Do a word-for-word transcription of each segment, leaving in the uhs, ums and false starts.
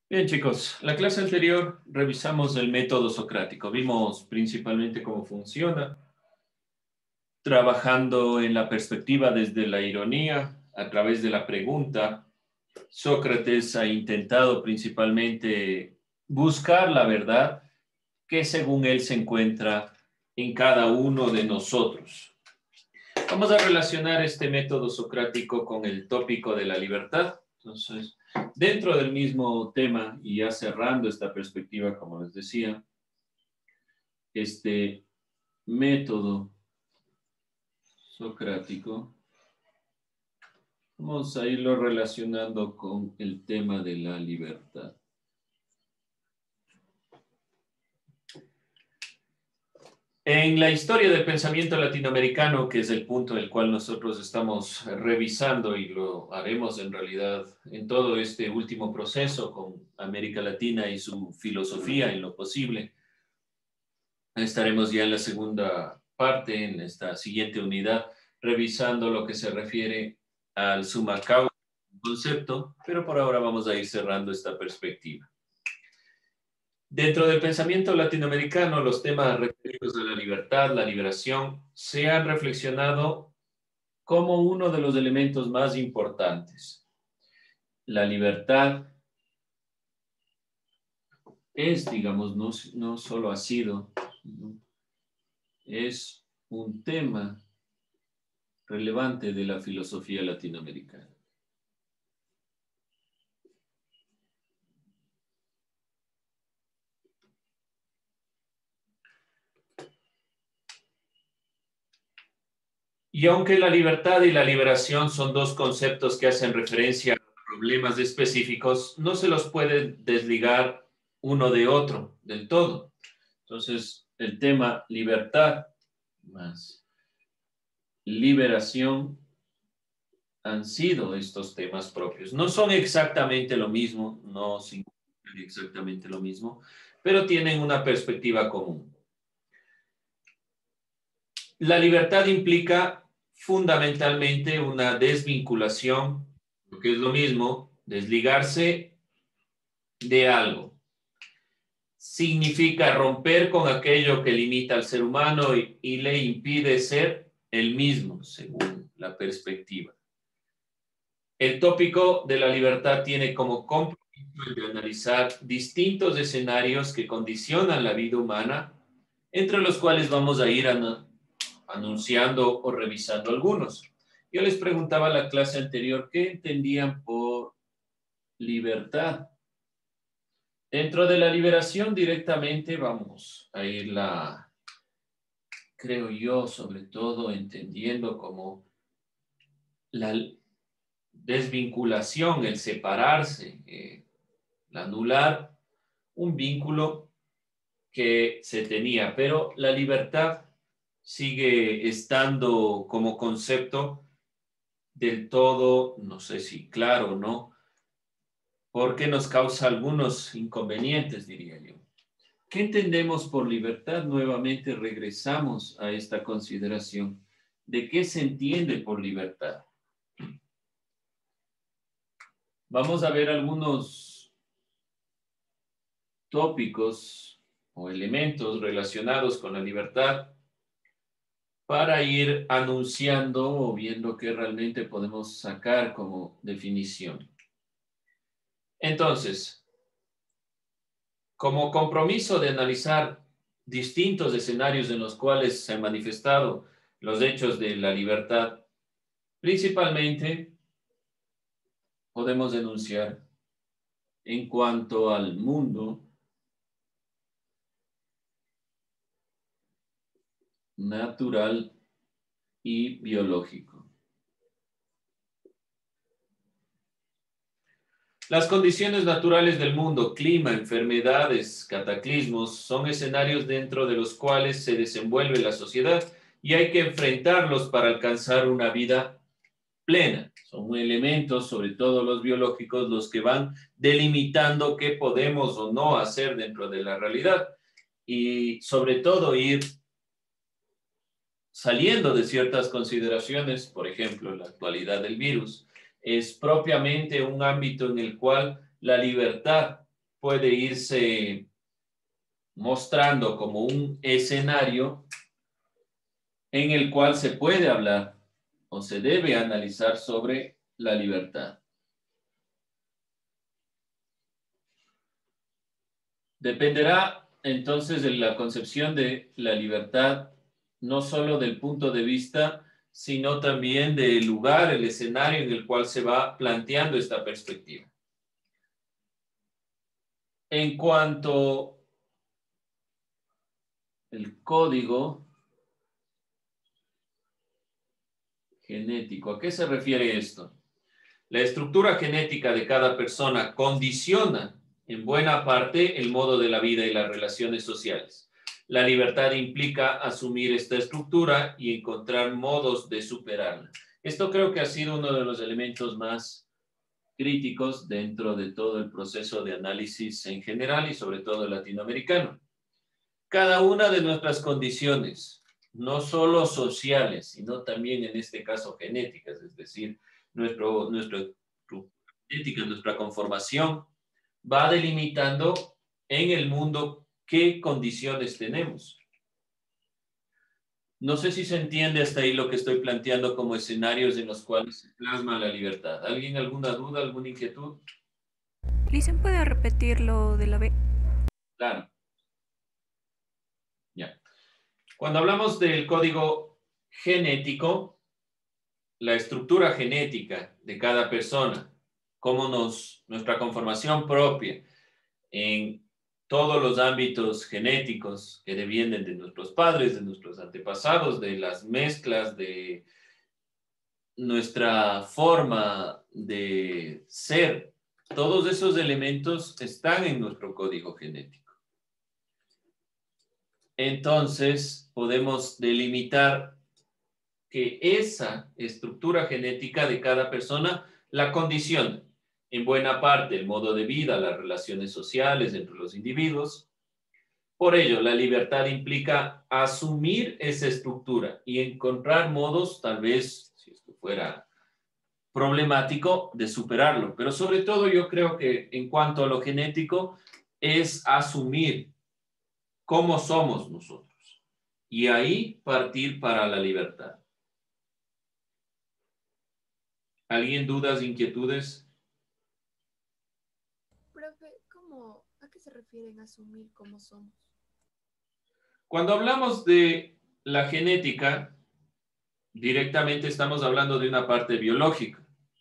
Bien, chicos, la clase anterior revisamos el método socrático. Vimos principalmente cómo funciona, trabajando en la perspectiva desde la ironía, a través de la pregunta. Sócrates ha intentado principalmente buscar la verdad que según él se encuentra en cada uno de nosotros. Vamos a relacionar este método socrático con el tópico de la libertad. Entonces, dentro del mismo tema y ya cerrando esta perspectiva, como les decía, este método socrático, vamos a irlo relacionando con el tema de la libertad. En la historia del pensamiento latinoamericano, que es el punto del cual nosotros estamos revisando y lo haremos en realidad en todo este último proceso con América Latina y su filosofía en lo posible, estaremos ya en la segunda parte, en esta siguiente unidad, revisando lo que se refiere al summa causa concepto, pero por ahora vamos a ir cerrando esta perspectiva. Dentro del pensamiento latinoamericano, los temas referidos a la libertad, la liberación, se han reflexionado como uno de los elementos más importantes. La libertad es, digamos, no, no solo ha sido, es un tema relevante de la filosofía latinoamericana. Y aunque la libertad y la liberación son dos conceptos que hacen referencia a problemas específicos, no se los puede desligar uno de otro del todo. Entonces, el tema libertad más liberación han sido estos temas propios. No son exactamente lo mismo, no significan exactamente lo mismo, pero tienen una perspectiva común. La libertad implica fundamentalmente una desvinculación, lo que es lo mismo, desligarse de algo. Significa romper con aquello que limita al ser humano y, y le impide ser el mismo, según la perspectiva. El tópico de la libertad tiene como compromiso el de analizar distintos escenarios que condicionan la vida humana, entre los cuales vamos a ir a anunciando o revisando algunos. Yo les preguntaba en la clase anterior qué entendían por libertad. Dentro de la liberación directamente vamos a irla, creo yo, sobre todo entendiendo como la desvinculación, el separarse, eh, el anular un vínculo que se tenía, pero la libertad sigue estando como concepto del todo, no sé si claro o no, porque nos causa algunos inconvenientes, diría yo. ¿Qué entendemos por libertad? Nuevamente regresamos a esta consideración. ¿De qué se entiende por libertad? Vamos a ver algunos tópicos o elementos relacionados con la libertad para ir anunciando o viendo qué realmente podemos sacar como definición. Entonces, como compromiso de analizar distintos escenarios en los cuales se han manifestado los hechos de la libertad, principalmente podemos denunciar en cuanto al mundo natural y biológico. Las condiciones naturales del mundo, clima, enfermedades, cataclismos, son escenarios dentro de los cuales se desenvuelve la sociedad y hay que enfrentarlos para alcanzar una vida plena. Son elementos, sobre todo los biológicos, los que van delimitando qué podemos o no hacer dentro de la realidad y sobre todo ir saliendo de ciertas consideraciones, por ejemplo, la actualidad del virus, es propiamente un ámbito en el cual la libertad puede irse mostrando como un escenario en el cual se puede hablar o se debe analizar sobre la libertad. Dependerá entonces de la concepción de la libertad, no solo del punto de vista, sino también del lugar, el escenario en el cual se va planteando esta perspectiva. En cuanto al código genético, ¿a qué se refiere esto? La estructura genética de cada persona condiciona en buena parte el modo de la vida y las relaciones sociales. La libertad implica asumir esta estructura y encontrar modos de superarla. Esto creo que ha sido uno de los elementos más críticos dentro de todo el proceso de análisis en general y sobre todo el latinoamericano. Cada una de nuestras condiciones, no solo sociales, sino también en este caso genéticas, es decir, nuestro, nuestra genética, nuestra conformación, va delimitando en el mundo qué condiciones tenemos. No sé si se entiende hasta ahí lo que estoy planteando como escenarios en los cuales se plasma la libertad. ¿Alguien alguna duda, alguna inquietud? Listen, ¿puede repetir lo de la B? Claro. Ya. Cuando hablamos del código genético, la estructura genética de cada persona, cómo nos, nuestra conformación propia en todos los ámbitos genéticos que devienen de nuestros padres, de nuestros antepasados, de las mezclas, de nuestra forma de ser, todos esos elementos están en nuestro código genético. Entonces, podemos delimitar que esa estructura genética de cada persona la condiciona en buena parte el modo de vida, las relaciones sociales entre los individuos. Por ello, la libertad implica asumir esa estructura y encontrar modos, tal vez, si esto fuera problemático, de superarlo. Pero sobre todo yo creo que en cuanto a lo genético, es asumir cómo somos nosotros y ahí partir para la libertad. ¿Alguien dudas, inquietudes? Profe, ¿cómo, a qué se refieren asumir cómo somos? Cuando hablamos de la genética, directamente estamos hablando de una parte biológica.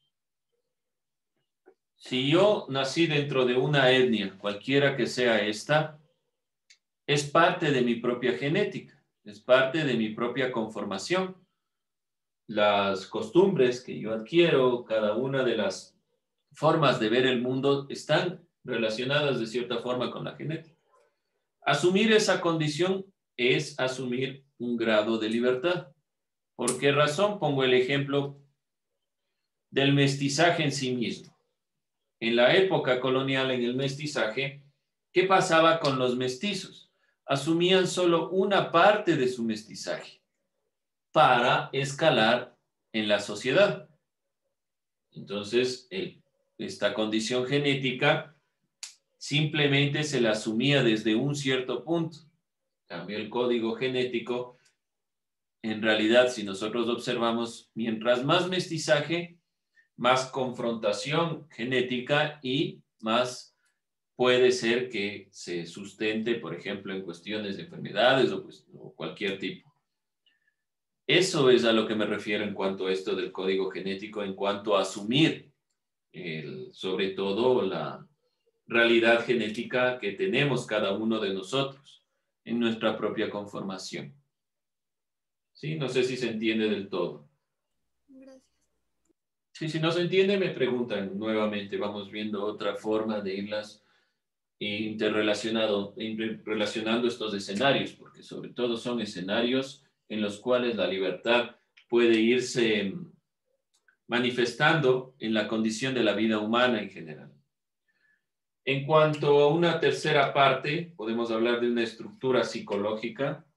Si yo nací dentro de una etnia, cualquiera que sea esta, es parte de mi propia genética, es parte de mi propia conformación. Las costumbres que yo adquiero, cada una de las formas de ver el mundo están relacionadas de cierta forma con la genética. Asumir esa condición es asumir un grado de libertad. ¿Por qué razón? Pongo el ejemplo del mestizaje en sí mismo. En la época colonial, en el mestizaje, ¿qué pasaba con los mestizos? Asumían solo una parte de su mestizaje para escalar en la sociedad. Entonces, el, esta condición genética simplemente se la asumía desde un cierto punto. Cambio el código genético. En realidad, si nosotros observamos, mientras más mestizaje, más confrontación genética y más puede ser que se sustente, por ejemplo, en cuestiones de enfermedades o, pues, o cualquier tipo. Eso es a lo que me refiero en cuanto a esto del código genético, en cuanto a asumir el, sobre todo la realidad genética que tenemos cada uno de nosotros en nuestra propia conformación. ¿Sí? No sé si se entiende del todo. Gracias. Sí, si no se entiende, me preguntan nuevamente. Vamos viendo otra forma de irlas interrelacionado, relacionando estos escenarios, porque sobre todo son escenarios en los cuales la libertad puede irse manifestando en la condición de la vida humana en general. En cuanto a una tercera parte, podemos hablar de una estructura psicológica.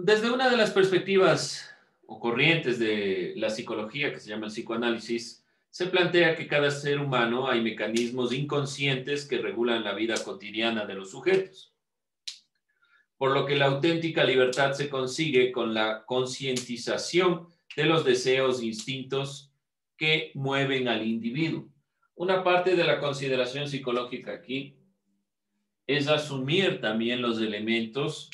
Desde una de las perspectivas o corrientes de la psicología, que se llama el psicoanálisis, se plantea que cada ser humano hay mecanismos inconscientes que regulan la vida cotidiana de los sujetos, por lo que la auténtica libertad se consigue con la concientización de los deseos e instintos que mueven al individuo. Una parte de la consideración psicológica aquí es asumir también los elementos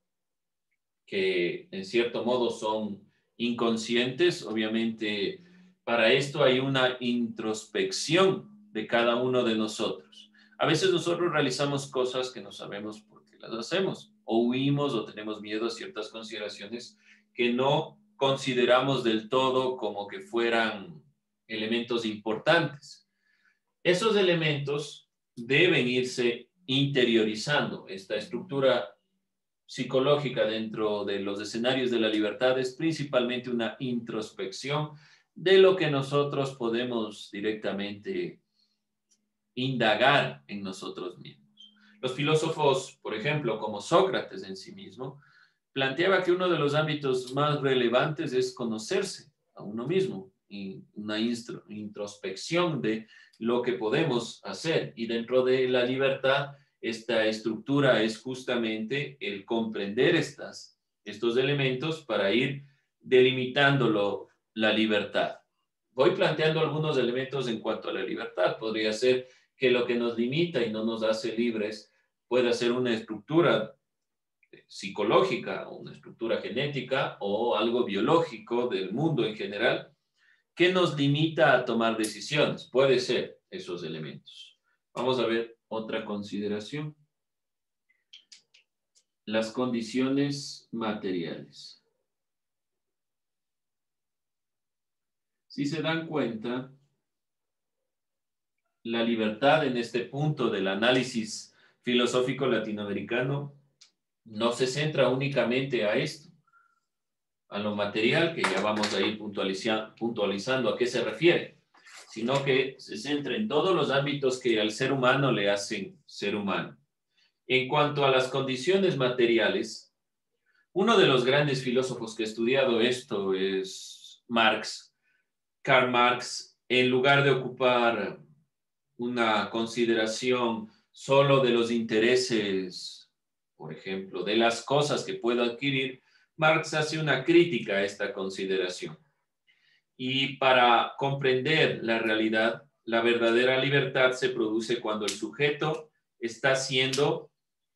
que en cierto modo son inconscientes. Obviamente, para esto hay una introspección de cada uno de nosotros. A veces nosotros realizamos cosas que no sabemos por qué las hacemos, o huimos o tenemos miedo a ciertas consideraciones que no consideramos del todo como que fueran elementos importantes. Esos elementos deben irse interiorizando. Esta estructura psicológica dentro de los escenarios de la libertad es principalmente una introspección de lo que nosotros podemos directamente indagar en nosotros mismos. Los filósofos, por ejemplo, como Sócrates en sí mismo, planteaba que uno de los ámbitos más relevantes es conocerse a uno mismo y una introspección de lo que podemos hacer. Y dentro de la libertad, esta estructura es justamente el comprender estas, estos elementos para ir delimitándolo la libertad. Voy planteando algunos elementos en cuanto a la libertad. Podría ser que lo que nos limita y no nos hace libres pueda ser una estructura psicológica, una estructura genética o algo biológico del mundo en general que nos limita a tomar decisiones. Puede ser esos elementos. Vamos a ver otra consideración. Las condiciones materiales. Si se dan cuenta, la libertad en este punto del análisis filosófico latinoamericano no se centra únicamente a esto, a lo material, que ya vamos a ir puntualiza- puntualizando a qué se refiere, sino que se centra en todos los ámbitos que al ser humano le hacen ser humano. En cuanto a las condiciones materiales, uno de los grandes filósofos que ha estudiado esto es Marx. Karl Marx, en lugar de ocupar una consideración solo de los intereses, por ejemplo, de las cosas que puedo adquirir, Marx hace una crítica a esta consideración. Y para comprender la realidad, la verdadera libertad se produce cuando el sujeto está siendo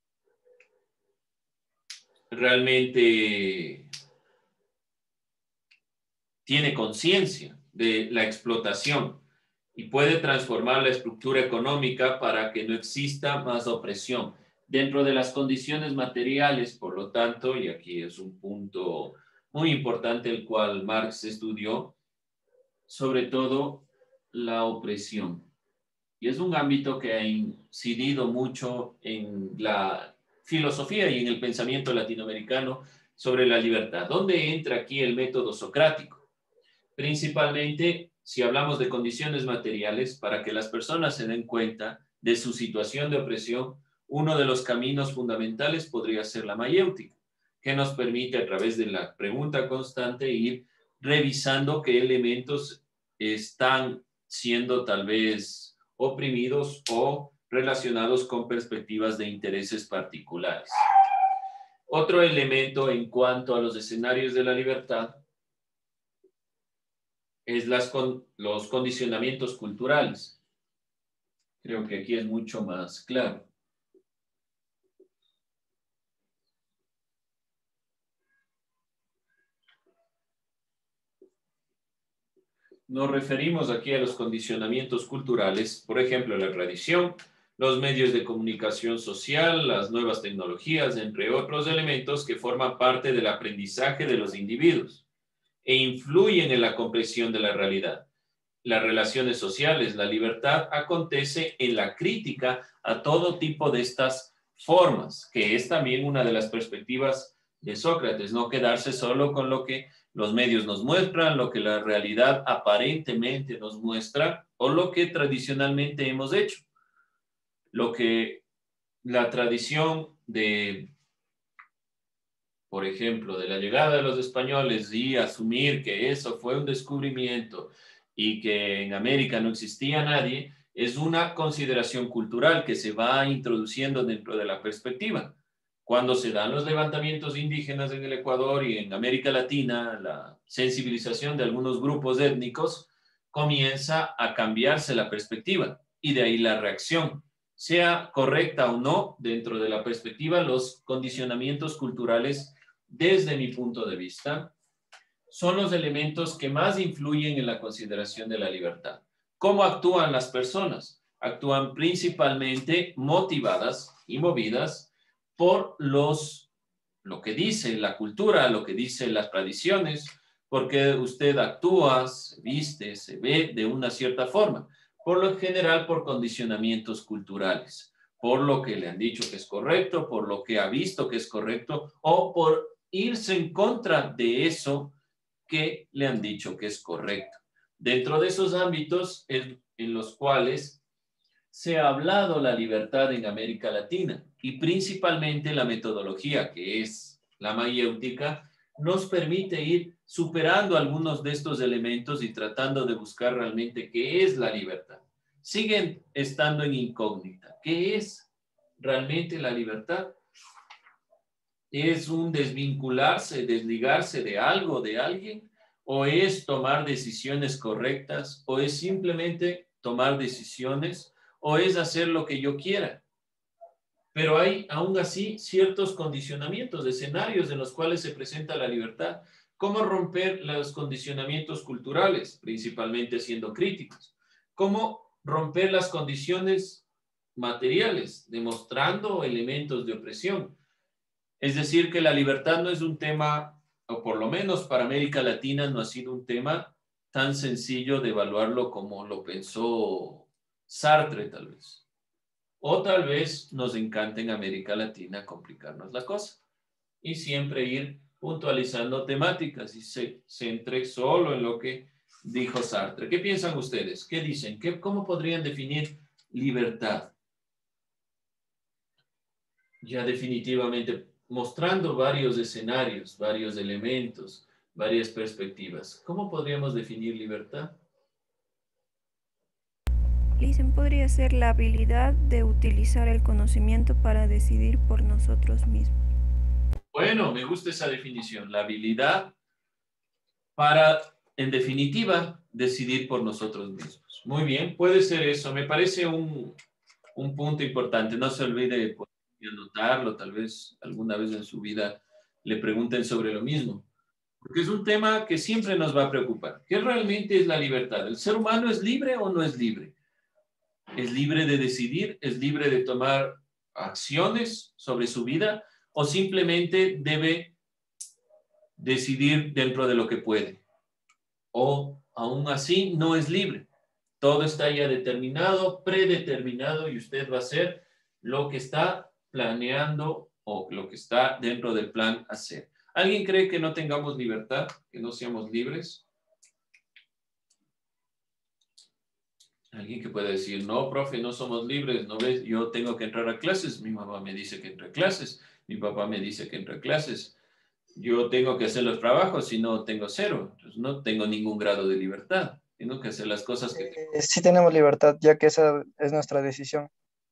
realmente, tiene conciencia de la explotación y puede transformar la estructura económica para que no exista más opresión. Dentro de las condiciones materiales, por lo tanto, y aquí es un punto muy importante el cual Marx estudió, sobre todo la opresión. Y es un ámbito que ha incidido mucho en la filosofía y en el pensamiento latinoamericano sobre la libertad. ¿Dónde entra aquí el método socrático? Principalmente, si hablamos de condiciones materiales, para que las personas se den cuenta de su situación de opresión, uno de los caminos fundamentales podría ser la mayéutica, que nos permite a través de la pregunta constante ir revisando qué elementos están siendo tal vez oprimidos o relacionados con perspectivas de intereses particulares. Otro elemento en cuanto a los escenarios de la libertad es las con, los condicionamientos culturales. Creo que aquí es mucho más claro. Nos referimos aquí a los condicionamientos culturales, por ejemplo, la tradición, los medios de comunicación social, las nuevas tecnologías, entre otros elementos que forman parte del aprendizaje de los individuos e influyen en la comprensión de la realidad. Las relaciones sociales, la libertad acontece en la crítica a todo tipo de estas formas, que es también una de las perspectivas de Sócrates, no quedarse solo con lo que los medios nos muestran, lo que la realidad aparentemente nos muestra o lo que tradicionalmente hemos hecho. Lo que la tradición de por ejemplo, de la llegada de los españoles y asumir que eso fue un descubrimiento y que en América no existía nadie, es una consideración cultural que se va introduciendo dentro de la perspectiva. Cuando se dan los levantamientos indígenas en el Ecuador y en América Latina, la sensibilización de algunos grupos étnicos comienza a cambiarse la perspectiva y de ahí la reacción. Sea correcta o no, dentro de la perspectiva, los condicionamientos culturales, desde mi punto de vista, son los elementos que más influyen en la consideración de la libertad. ¿Cómo actúan las personas? Actúan principalmente motivadas y movidas por los, lo que dice la cultura, lo que dicen las tradiciones, porque usted actúa, se viste, se ve de una cierta forma, por lo general por condicionamientos culturales, por lo que le han dicho que es correcto, por lo que ha visto que es correcto, o por irse en contra de eso que le han dicho que es correcto. Dentro de esos ámbitos en, en los cuales se ha hablado la libertad en América Latina y principalmente la metodología que es la mayéutica nos permite ir superando algunos de estos elementos y tratando de buscar realmente qué es la libertad. Siguen estando en incógnita. ¿Qué es realmente la libertad? ¿Es un desvincularse, desligarse de algo, de alguien? ¿O es tomar decisiones correctas? ¿O es simplemente tomar decisiones? ¿O es hacer lo que yo quiera? Pero hay aún así ciertos condicionamientos, escenarios en los cuales se presenta la libertad. ¿Cómo romper los condicionamientos culturales? Principalmente siendo críticos. ¿Cómo romper las condiciones materiales? Demostrando elementos de opresión. Es decir, que la libertad no es un tema, o por lo menos para América Latina no ha sido un tema tan sencillo de evaluarlo como lo pensó Sartre, tal vez. O tal vez nos encanta en América Latina complicarnos la cosa y siempre ir puntualizando temáticas y se centre solo en lo que dijo Sartre. ¿Qué piensan ustedes? ¿Qué dicen? ¿Qué, ¿Cómo podrían definir libertad? Ya definitivamente mostrando varios escenarios, varios elementos, varias perspectivas. ¿Cómo podríamos definir libertad? Listen, podría ser la habilidad de utilizar el conocimiento para decidir por nosotros mismos. Bueno, me gusta esa definición, la habilidad para, en definitiva, decidir por nosotros mismos. Muy bien, puede ser eso. Me parece un, un punto importante. No se olvide de anotarlo, tal vez alguna vez en su vida le pregunten sobre lo mismo. Porque es un tema que siempre nos va a preocupar. ¿Qué realmente es la libertad? ¿El ser humano es libre o no es libre? ¿Es libre de decidir? ¿Es libre de tomar acciones sobre su vida? ¿O simplemente debe decidir dentro de lo que puede? ¿O aún así no es libre? Todo está ya determinado, predeterminado y usted va a hacer lo que está planeando o lo que está dentro del plan hacer. ¿Alguien cree que no tengamos libertad, que no seamos libres? Alguien que puede decir, no, profe, no somos libres, ¿no ves? Yo tengo que entrar a clases, mi mamá me dice que entre a clases, mi papá me dice que entre a clases, yo tengo que hacer los trabajos, si no tengo cero, entonces no tengo ningún grado de libertad, tengo que hacer las cosas que tengo. Eh, sí tenemos libertad, ya que esa es nuestra decisión.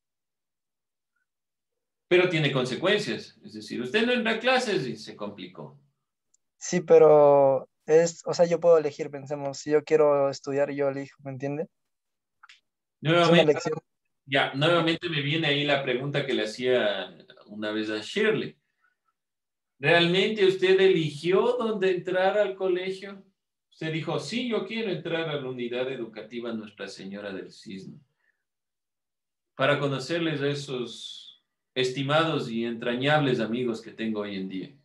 Pero tiene consecuencias, es decir, usted no entra a clases y se complicó. Sí, pero es, o sea, yo puedo elegir, pensemos, si yo quiero estudiar, yo elijo, ¿me entiende? Es una Nuevamente, elección. ya, nuevamente me viene ahí la pregunta que le hacía una vez a Shirley. ¿Realmente usted eligió dónde entrar al colegio? Usted dijo, sí, yo quiero entrar a la unidad educativa Nuestra Señora del Cisne. Para conocerles a esos estimados y entrañables amigos que tengo hoy en día.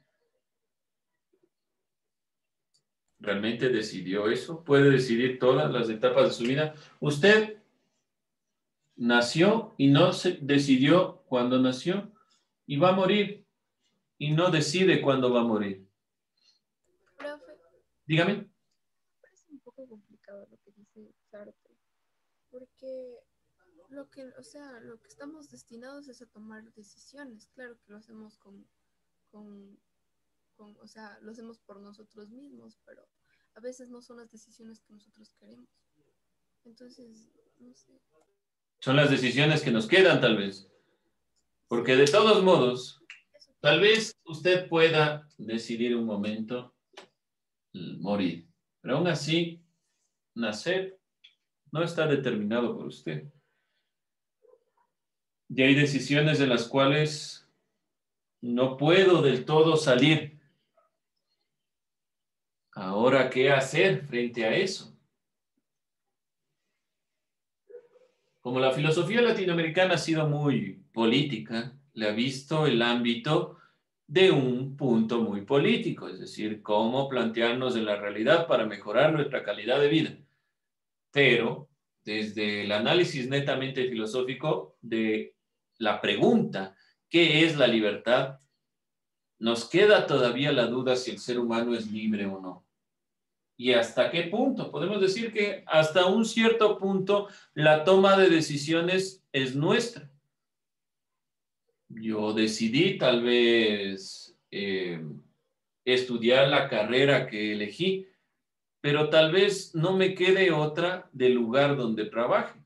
¿Realmente decidió eso? ¿Puede decidir todas las etapas de su vida? Usted nació y no se decidió cuándo nació y va a morir y no decide cuándo va a morir. Profe, Dígame. parece un poco complicado lo que dice Sartre, porque lo que, o sea, lo que estamos destinados es a tomar decisiones. Claro que lo hacemos con, con con, o sea, lo hacemos por nosotros mismos, pero a veces no son las decisiones que nosotros queremos. Entonces, no sé. Son las decisiones que nos quedan, tal vez. Porque de todos modos, tal vez usted pueda decidir un momento morir. Pero aún así, nacer no está determinado por usted. Y hay decisiones de las cuales no puedo del todo salir. Ahora, ¿qué hacer frente a eso? Como la filosofía latinoamericana ha sido muy política, le ha visto el ámbito de un punto muy político, es decir, cómo plantearnos en la realidad para mejorar nuestra calidad de vida. Pero desde el análisis netamente filosófico de la pregunta, ¿qué es la libertad?, nos queda todavía la duda si el ser humano es libre o no. ¿Y hasta qué punto? Podemos decir que hasta un cierto punto la toma de decisiones es nuestra. Yo decidí tal vez eh, estudiar la carrera que elegí, pero tal vez no me quede otra del lugar donde trabaje.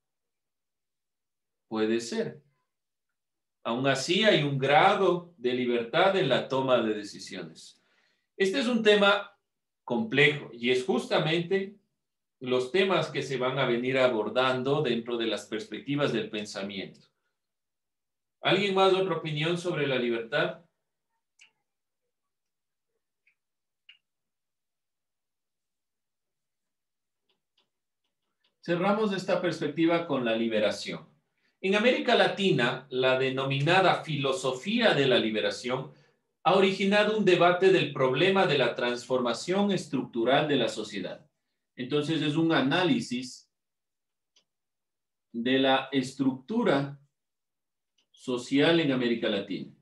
Puede ser. Aún así hay un grado de libertad en la toma de decisiones. Este es un tema complejo y es justamente los temas que se van a venir abordando dentro de las perspectivas del pensamiento. ¿Alguien más otra opinión sobre la libertad? Cerramos esta perspectiva con la liberación. En América Latina, la denominada filosofía de la liberación ha originado un debate del problema de la transformación estructural de la sociedad. Entonces, es un análisis de la estructura social en América Latina.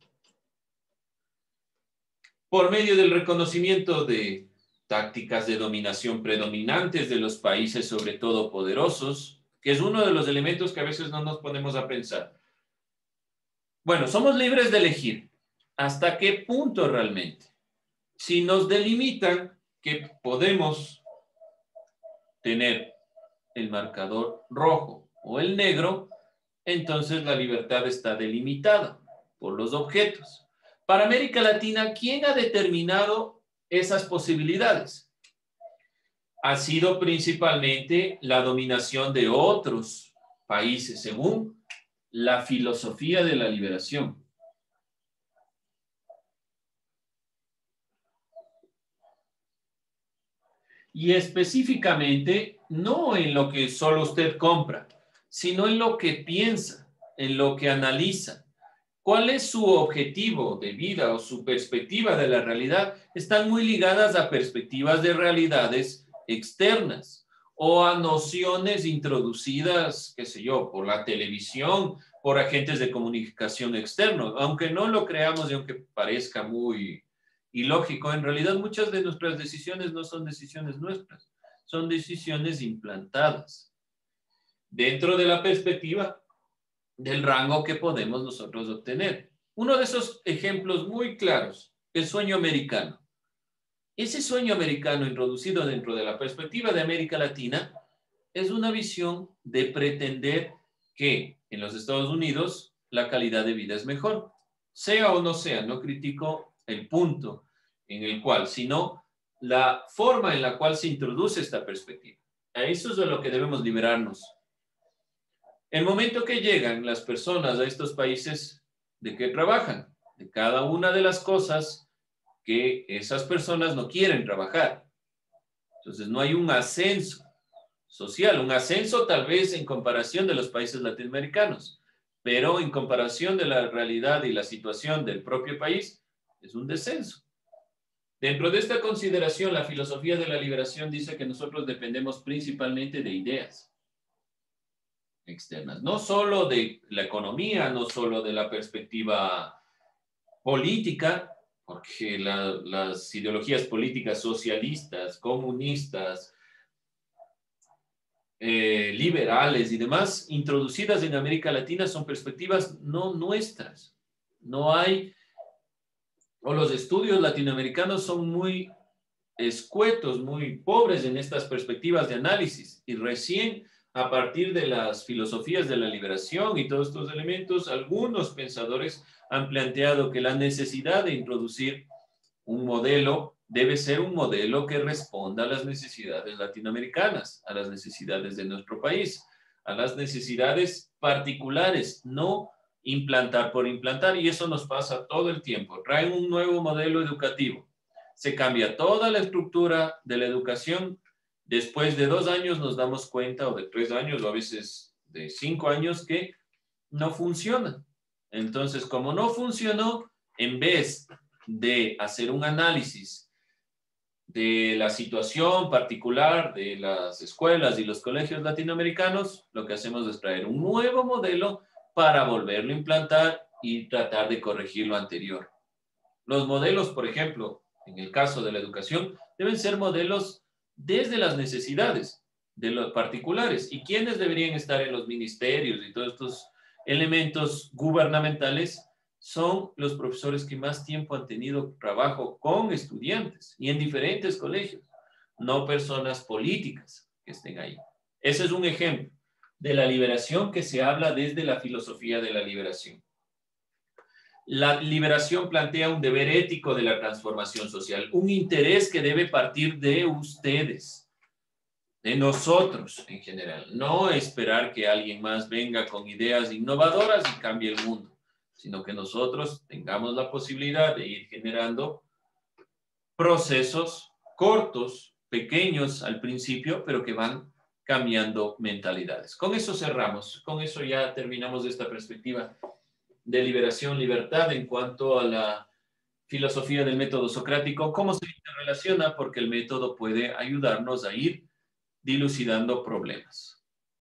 Por medio del reconocimiento de tácticas de dominación predominantes de los países, sobre todo poderosos, que es uno de los elementos que a veces no nos ponemos a pensar. Bueno, somos libres de elegir. ¿Hasta qué punto realmente? Si nos delimitan que podemos tener el marcador rojo o el negro, entonces la libertad está delimitada por los objetos. Para América Latina, ¿quién ha determinado esas posibilidades? Ha sido principalmente la dominación de otros países, según la filosofía de la liberación. Y específicamente, no en lo que solo usted compra, sino en lo que piensa, en lo que analiza. ¿Cuál es su objetivo de vida o su perspectiva de la realidad? Están muy ligadas a perspectivas de realidades externas o a nociones introducidas, qué sé yo, por la televisión, por agentes de comunicación externos. Aunque no lo creamos y aunque parezca muy ilógico, en realidad muchas de nuestras decisiones no son decisiones nuestras, son decisiones implantadas dentro de la perspectiva del rango que podemos nosotros obtener. Uno de esos ejemplos muy claros, el sueño americano. Ese sueño americano introducido dentro de la perspectiva de América Latina es una visión de pretender que en los Estados Unidos la calidad de vida es mejor. Sea o no sea, no critico el punto en el cual, sino la forma en la cual se introduce esta perspectiva. A eso es de lo que debemos liberarnos. El momento que llegan las personas a estos países, ¿de qué trabajan? De cada una de las cosas que esas personas no quieren trabajar. Entonces no hay un ascenso social, un ascenso tal vez en comparación de los países latinoamericanos, pero en comparación de la realidad y la situación del propio país, es un descenso. Dentro de esta consideración, la filosofía de la liberación dice que nosotros dependemos principalmente de ideas externas, no solo de la economía, no solo de la perspectiva política, porque la, las ideologías políticas socialistas, comunistas, eh, liberales y demás, introducidas en América Latina, son perspectivas no nuestras. No hay o los estudios latinoamericanos son muy escuetos, muy pobres en estas perspectivas de análisis, y recién a partir de las filosofías de la liberación y todos estos elementos, algunos pensadores han planteado que la necesidad de introducir un modelo debe ser un modelo que responda a las necesidades latinoamericanas, a las necesidades de nuestro país, a las necesidades particulares, no implantar por implantar, y eso nos pasa todo el tiempo. Traen un nuevo modelo educativo, se cambia toda la estructura de la educación. Después de dos años nos damos cuenta, o de tres años, o a veces de cinco años, que no funciona. Entonces, como no funcionó, en vez de hacer un análisis de la situación particular de las escuelas y los colegios latinoamericanos, lo que hacemos es traer un nuevo modelo para volverlo a implantar y tratar de corregir lo anterior. Los modelos, por ejemplo, en el caso de la educación, deben ser modelos desde las necesidades de los particulares. ¿Y quiénes deberían estar en los ministerios y todos estos elementos gubernamentales? Son los profesores que más tiempo han tenido trabajo con estudiantes y en diferentes colegios, no personas políticas que estén ahí. Ese es un ejemplo de la liberación que se habla desde la filosofía de la liberación. La liberación plantea un deber ético de la transformación social, un interés que debe partir de ustedes, de nosotros en general. No esperar que alguien más venga con ideas innovadoras y cambie el mundo, sino que nosotros tengamos la posibilidad de ir generando procesos cortos, pequeños al principio, pero que van cambiando mentalidades. Con eso cerramos, con eso ya terminamos esta perspectiva de liberación, libertad en cuanto a la filosofía del método socrático, cómo se interrelaciona, porque el método puede ayudarnos a ir dilucidando problemas.